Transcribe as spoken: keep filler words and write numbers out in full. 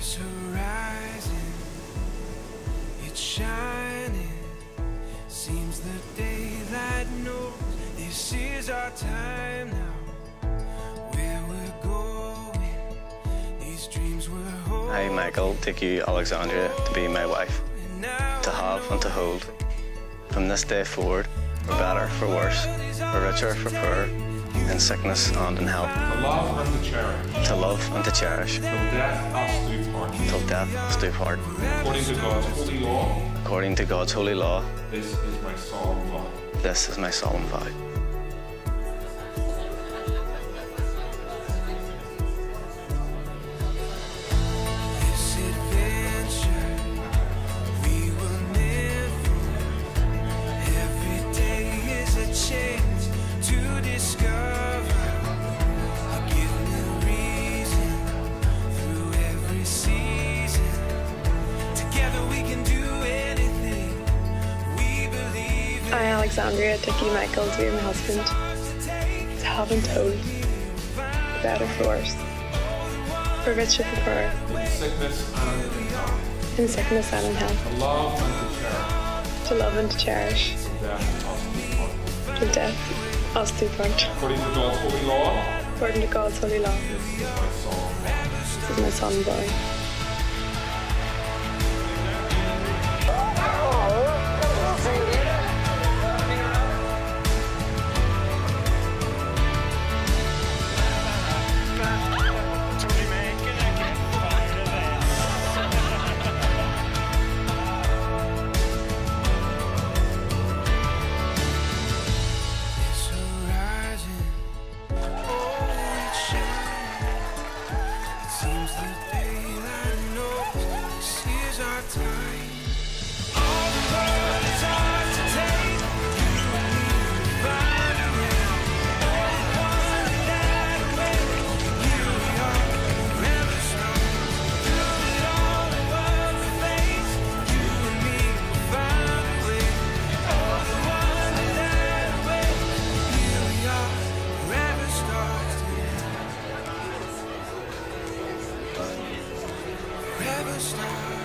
This horizon, it's shining. Seems the daylight knows this is our time now. Where we're going, these dreams we're holding. I, Michael, take you, Alexandria, to be my wife, to have and to hold. From this day forward, for better, for worse, for richer, for poorer, in sickness and in health. To love and to cherish. To love and to cherish. Till death us do part. Till death us do part. According to God's holy law. According to God's holy law. This is my solemn vow. This is my solemn vow. I, Alexandria, took you, Michael, to be my husband, to have and told, for better, for worse, for richer, for poorer, In sickness and in health. in sickness and in health, To love and to cherish. to love and to cherish, Till death us do part. till death us do part. According to God's holy law. According to God's holy law. This is my solemn vow. This is my solemn vow. Never stop.